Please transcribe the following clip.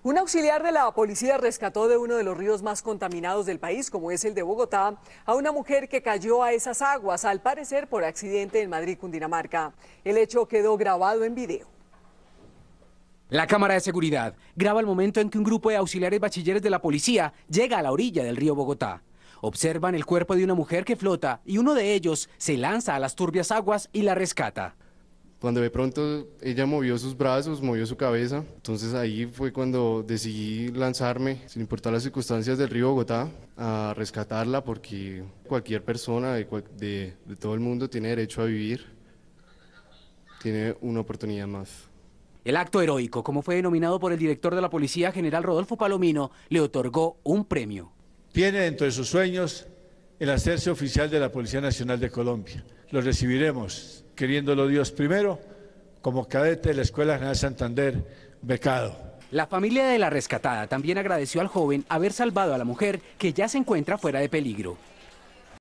Un auxiliar de la policía rescató de uno de los ríos más contaminados del país, como es el de Bogotá, a una mujer que cayó a esas aguas, al parecer por accidente en Madrid, Cundinamarca. El hecho quedó grabado en video. La cámara de seguridad graba el momento en que un grupo de auxiliares bachilleres de la policía llega a la orilla del río Bogotá. Observan el cuerpo de una mujer que flota y uno de ellos se lanza a las turbias aguas y la rescata. Cuando de pronto ella movió sus brazos, movió su cabeza, entonces ahí fue cuando decidí lanzarme, sin importar las circunstancias del río Bogotá, a rescatarla, porque cualquier persona de todo el mundo tiene derecho a vivir, tiene una oportunidad más. El acto heroico, como fue denominado por el director de la policía, general Rodolfo Palomino, le otorgó un premio. Tiene dentro de sus sueños el hacerse oficial de la Policía Nacional de Colombia. Lo recibiremos, queriéndolo Dios primero, como cadete de la Escuela General Santander, becado. La familia de la rescatada también agradeció al joven haber salvado a la mujer, que ya se encuentra fuera de peligro.